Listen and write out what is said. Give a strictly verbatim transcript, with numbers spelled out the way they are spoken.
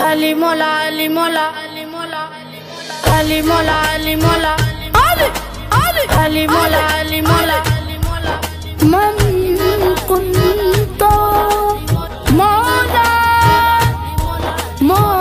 Ali Mola, Ali Mola, Ali Mola, Ali Mola, Ali Mola, Ali, Ali, Ali Mola, Ali Mola, Man kunta Mola, Mola.